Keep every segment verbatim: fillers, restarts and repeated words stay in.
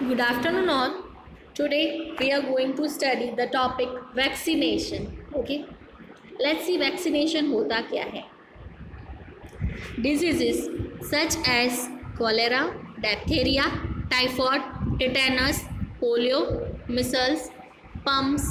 Good afternoon all. Today we are going to study the topic vaccination. Okay. Let's see vaccination होता क्या है. Diseases such as cholera, diphtheria, typhoid, tetanus, polio, measles, mumps,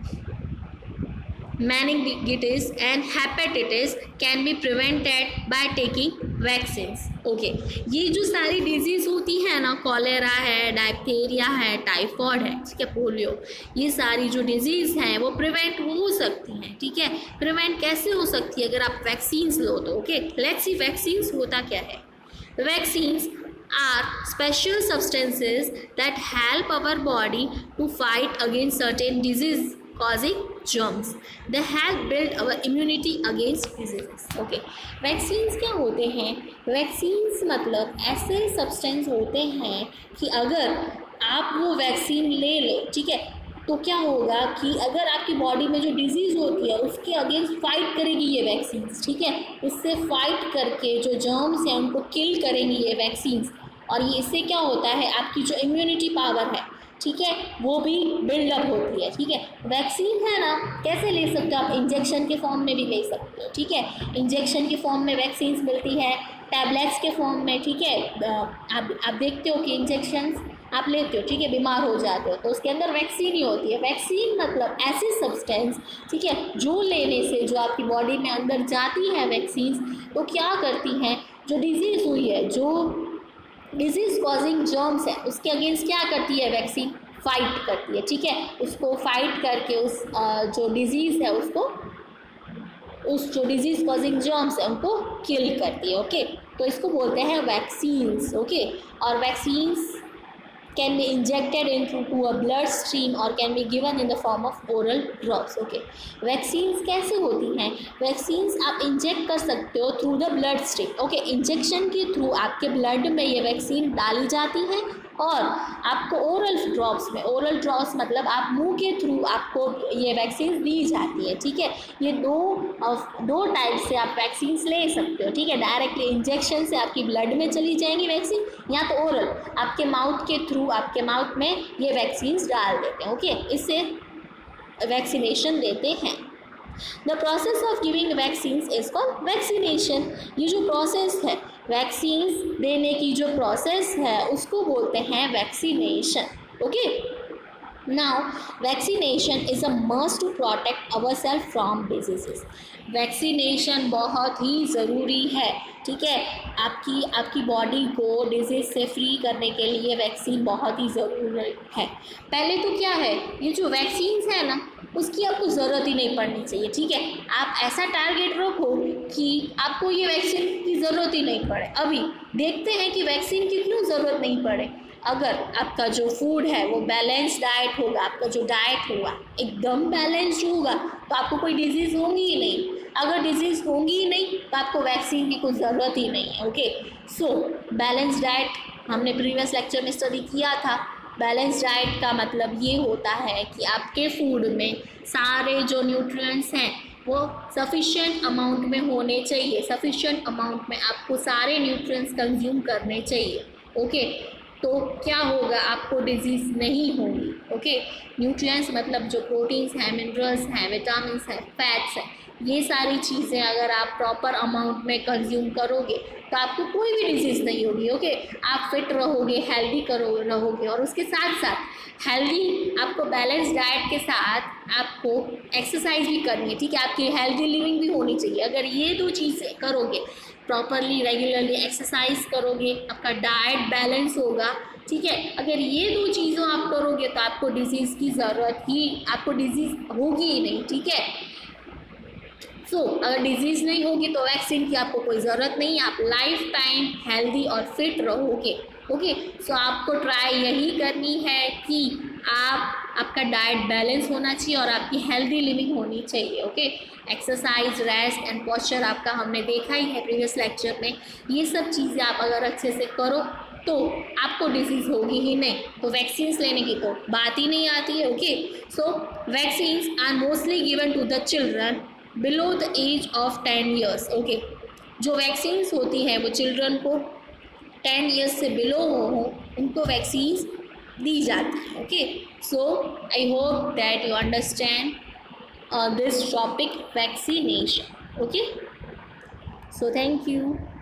meningitis and hepatitis can be prevented by taking vaccines. Okay okay. ये जो सारी disease होती है ना, cholera है, डायप्थेरिया है, टाइफॉइड है, ठीक है, पोलियो, ये सारी जो डिजीज़ हैं वो प्रिवेंट हो सकती हैं. ठीक है, प्रिवेंट कैसे हो सकती है अगर आप वैक्सीन्स लो तो. ओके, लेट्स सी वैक्सीन्स होता क्या है. Vaccines are special substances that help our body to fight against certain disease causing germs. They help build our immunity against diseases. Okay, vaccines क्या होते हैं? Vaccines मतलब ऐसे substance होते हैं कि अगर आप वो वैक्सीन ले लो, ठीक है, तो क्या होगा कि अगर आपकी बॉडी में जो डिजीज़ होती है उसके अगेंस्ट फाइट करेगी ये वैक्सीन्स. ठीक है, उससे फाइट करके जो जर्म्स हैं उनको किल करेंगी ये वैक्सीन्स. और ये इससे क्या होता है, आपकी जो इम्यूनिटी पावर है, ठीक है, वो भी बिल्डअप होती है. ठीक है, वैक्सीन है ना, कैसे ले सकते हो आप? इंजेक्शन के फॉर्म में भी ले सकते हो. ठीक है, इंजेक्शन के फॉर्म में वैक्सीन्स मिलती है, टैबलेट्स के फॉर्म में. ठीक है, आप आप देखते हो कि इंजेक्शंस आप लेते हो, ठीक है, बीमार हो जाते हो तो उसके अंदर वैक्सीन ही होती है. वैक्सीन मतलब ऐसी सब्सटेंस, ठीक है, जो लेने से जो आपकी बॉडी में अंदर जाती है वैक्सीन्स, तो क्या करती हैं, जो डिजीज़ हुई है, जो डिजीज़ कॉजिंग जर्म्स है, उसके अगेंस्ट क्या करती है वैक्सीन? फाइट करती है. ठीक है, उसको फाइट करके उस जो डिजीज़ है उसको, उस जो डिजीज़ कॉजिंग जर्म्स है उनको किल करती है. ओके, तो इसको बोलते हैं वैक्सीन्स. ओके, और vaccines can be injected into to a blood stream or can be given in the form of oral drops. Okay, vaccines कैसे होती हैं? वैक्सीन्स आप इंजेक्ट कर सकते हो through the bloodstream. Okay, injection के through आपके ब्लड में ये वैक्सीन डाली जाती है और आपको ओरल ड्रॉप्स में, ओरल ड्रॉप्स मतलब आप मुंह के थ्रू आपको ये वैक्सीन दी जाती है. ठीक है, ये दो दो टाइप से आप वैक्सीन्स ले सकते हो. ठीक है, डायरेक्टली इंजेक्शन से आपकी ब्लड में चली जाएंगी वैक्सीन, या तो ओरल आपके माउथ के थ्रू आपके माउथ में ये वैक्सीन्स डाल देते हैं. ओके, इससे वैक्सीनेशन देते हैं. The process of giving vaccines is called vaccination. ये जो प्रोसेस है वैक्सीन्स देने की, जो प्रोसेस है उसको बोलते हैं vaccination. Okay, now vaccination is a must to protect our self from diseases. Vaccination बहुत ही ज़रूरी है. ठीक है, आपकी आपकी बॉडी को डिजीज़ से फ्री करने के लिए वैक्सीन बहुत ही ज़रूरी है. पहले तो क्या है, ये जो वैक्सीन्स है ना, उसकी आपको ज़रूरत ही नहीं पड़नी चाहिए. ठीक है, आप ऐसा टारगेट रखो कि आपको ये वैक्सीन की ज़रूरत ही नहीं पड़े. अभी देखते हैं कि वैक्सीन की क्यों ज़रूरत नहीं पड़े. अगर आपका जो फूड है वो बैलेंस डाइट होगा, आपका जो डाइट होगा एकदम बैलेंस्ड होगा, तो आपको कोई डिजीज़ होंगी ही नहीं. अगर डिजीज़ होंगी ही नहीं तो आपको वैक्सीन की कोई ज़रूरत ही नहीं है. ओके, सो बैलेंस डाइट हमने प्रीवियस लेक्चर में स्टडी किया था. बैलेंस डाइट का मतलब ये होता है कि आपके फूड में सारे जो न्यूट्रिएंट्स हैं वो सफिशिएंट अमाउंट में होने चाहिए. सफिशिएंट अमाउंट में आपको सारे न्यूट्रिएंट्स कंज्यूम करने चाहिए. ओके, तो क्या होगा, आपको डिजीज़ नहीं होगी. ओके, न्यूट्रिएंट्स मतलब जो प्रोटीन्स हैं, मिनरल्स हैं, विटामिन्स हैं, फैट्स हैं, ये सारी चीज़ें अगर आप प्रॉपर अमाउंट में कंज्यूम करोगे तो आपको कोई भी डिजीज़ नहीं होगी. ओके, आप फिट रहोगे, हेल्दी करो रहोगे. और उसके साथ साथ हेल्दी आपको बैलेंस डाइट के साथ आपको एक्सरसाइज भी करनी है. ठीक है, आपकी हेल्दी लिविंग भी होनी चाहिए. अगर ये दो चीज़ें करोगे, प्रॉपरली रेगुलरली एक्सरसाइज करोगे, आपका डाइट बैलेंस होगा. ठीक है, अगर ये दो चीज़ों आप करोगे तो आपको डिजीज़ की ज़रूरत ही, आपको डिजीज़ होगी ही नहीं. ठीक है, सो so, अगर डिजीज़ नहीं होगी तो वैक्सीन की आपको कोई ज़रूरत नहीं. आप लाइफ टाइम हेल्दी और फिट रहोगे. ओके, सो आपको ट्राई यही करनी है कि आप आपका डाइट बैलेंस होना चाहिए और आपकी हेल्दी लिविंग होनी चाहिए. Okay, exercise, rest and posture आपका हमने देखा ही है प्रीवियस लेक्चर में. ये सब चीज़ें आप अगर अच्छे से करो तो आपको डिजीज़ होगी ही नहीं. तो वैक्सीन्स लेने की तो बात ही नहीं आती है. Okay, so vaccines are mostly given to the children below the age of ten years. Okay, जो वैक्सीन्स होती हैं वो चिल्ड्रन को टेन ईयर्स से बिलो हो, हो उनको वैक्सीन्स दी जाती है. Okay, so I hope that you understand this topic vaccination. Okay, so thank you.